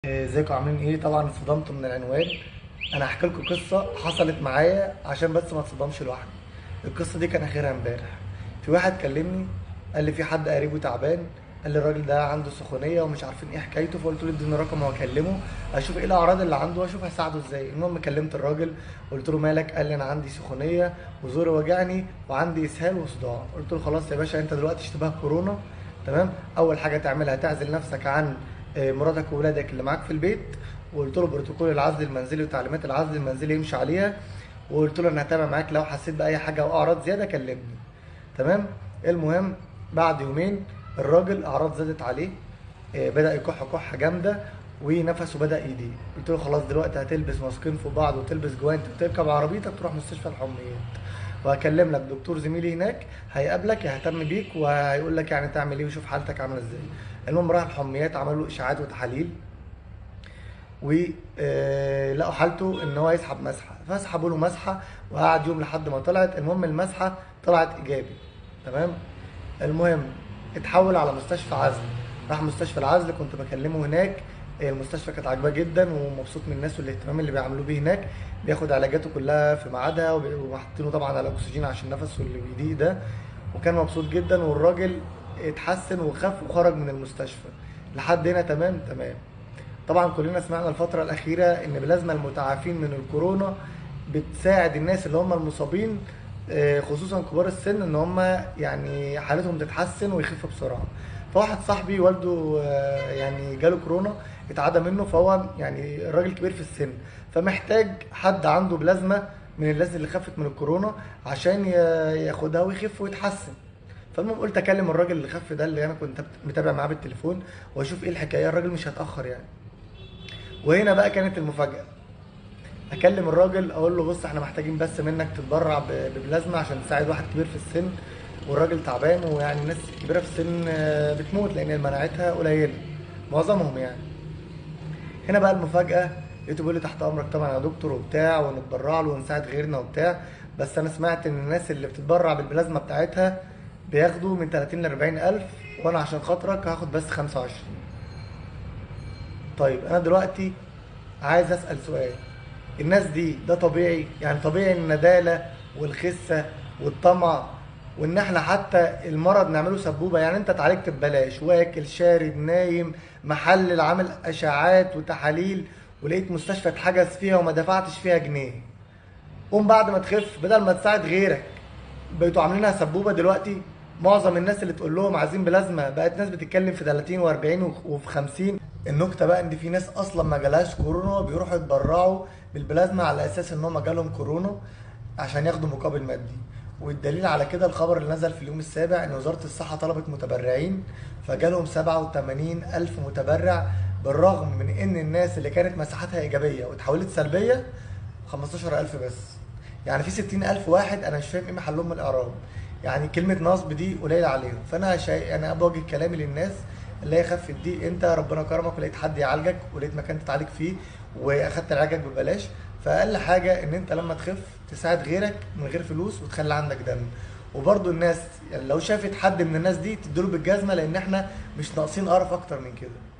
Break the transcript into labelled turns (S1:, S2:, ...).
S1: ازيكم عاملين ايه؟ طبعا اتصدمتوا من العنوان. انا هحكي لكم قصه حصلت معايا عشان بس ما تصدمش لوحدي. القصه دي كان اخرها امبارح. في واحد كلمني، قال لي في حد قريبه تعبان، قال لي الراجل ده عنده سخونيه ومش عارفين ايه حكايته، فقلت له اديني رقم واكلمه اشوف ايه الاعراض اللي عنده واشوف هساعده ازاي. المهم كلمت الراجل، قلت له مالك؟ قال لي انا عندي سخونيه وزوري وجعني وعندي اسهال وصداع. قلت له خلاص يا باشا، انت دلوقتي اشتباه كورونا. تمام. اول حاجه تعملها تعزل نفسك عن مراتك وولادك اللي معاك في البيت، وقلت له بروتوكول العزل المنزلي وتعليمات العزل المنزلي يمشي عليها، وقلت له انا هتابع معاك لو حسيت باي حاجه او اعراض زياده كلمني. تمام. المهم بعد يومين الراجل اعراض زادت عليه، بدا يكح كحه جامده ونفسه بدا يضيق. قلت له خلاص دلوقتي هتلبس ماسكين في بعض وتلبس جوانت وتركب عربيتك تروح مستشفى الحميات، وهكلم لك دكتور زميلي هناك هيقابلك يهتم بيك وهيقول لك يعني تعمل ايه ويشوف حالتك عامله ازاي. المهم راح الحميات عملوا اشاعات وتحاليل ولقوا حالته ان هو يسحب مسحه، فسحبوا له مسحه وقعد يوم لحد ما طلعت. المهم المسحه طلعت ايجابي. تمام. المهم اتحول على مستشفى عزل، راح مستشفى العزل كنت بكلمه هناك. المستشفى كانت عاجباه جدا ومبسوط من الناس والاهتمام اللي بيعملوه بيه هناك، بياخد علاجاته كلها في ميعادها وحاطينه طبعا على اكسجين عشان نفسه اللي بيضيق ده، وكان مبسوط جدا والراجل اتحسن وخف وخرج من المستشفى. لحد هنا تمام تمام. طبعا كلنا سمعنا الفترة الأخيرة إن بلازما المتعافين من الكورونا بتساعد الناس اللي هم المصابين، خصوصا كبار السن، إن هم يعني حالتهم تتحسن ويخفوا بسرعة. فواحد صاحبي والده يعني جاله كورونا اتعدى منه، فهو يعني الراجل كبير في السن، فمحتاج حد عنده بلازما من الناس اللي خفت من الكورونا عشان ياخدها ويخف ويتحسن. فالمهم قلت اكلم الراجل اللي خف ده اللي انا كنت متابع معاه بالتليفون واشوف ايه الحكايه. الراجل مش هيتاخر يعني. وهنا بقى كانت المفاجأة. اكلم الراجل اقول له بص احنا محتاجين بس منك تتبرع ببلازما عشان تساعد واحد كبير في السن، والراجل تعبان، ويعني الناس الكبيرة في السن بتموت لان مناعتها قليلة، معظمهم يعني. هنا بقى المفاجأة، لقيته بيقول لي تحت امرك طبعا يا دكتور وبتاع، ونتبرع له ونساعد غيرنا وبتاع، بس انا سمعت ان الناس اللي بتتبرع بالبلازما بتاعتها بياخدوا من 30 ل 40 الف، وانا عشان خاطرك هاخد بس 25. طيب انا دلوقتي عايز اسال سؤال، الناس دي ده طبيعي؟ يعني طبيعي الندالة والخسة والطمع وان احنا حتى المرض نعمله سبوبة؟ يعني انت اتعالجت ببلاش، واكل شارب نايم محلل عامل اشعاعات وتحاليل، ولقيت مستشفى اتحجز فيها وما دفعتش فيها جنيه، قوم بعد ما تخف بدل ما تساعد غيرك بقيتوا عاملينها سبوبه دلوقتي. معظم الناس اللي تقول لهم عايزين بلازما بقت ناس بتتكلم في 30 و40 وفي 50. النكته بقى ان في ناس اصلا ما جالهاش كورونا بيروحوا يتبرعوا بالبلازما على اساس ان هم جالهم كورونا عشان ياخدوا مقابل مادي. والدليل على كده الخبر اللي نزل في اليوم السابع ان وزاره الصحه طلبت متبرعين، فجالهم 87 الف متبرع، بالرغم من ان الناس اللي كانت مساحتها ايجابيه واتحولت سلبيه 15,000 بس. يعني في 60,000 واحد انا مش فاهم ايه محلهم من الاعراب. يعني كلمه نصب دي قليله عليهم. فانا انا بوجه كلامي للناس اللي هي خفت دي، انت ربنا كرمك ولقيت حد يعالجك ولقيت مكان تتعالج فيه واخدت علاجك ببلاش، فاقل حاجه ان انت لما تخف تساعد غيرك من غير فلوس وتخلي عندك دم. وبرضو الناس يعني لو شافت حد من الناس دي تديله بالجزمه، لان احنا مش ناقصين قرف اكتر من كده.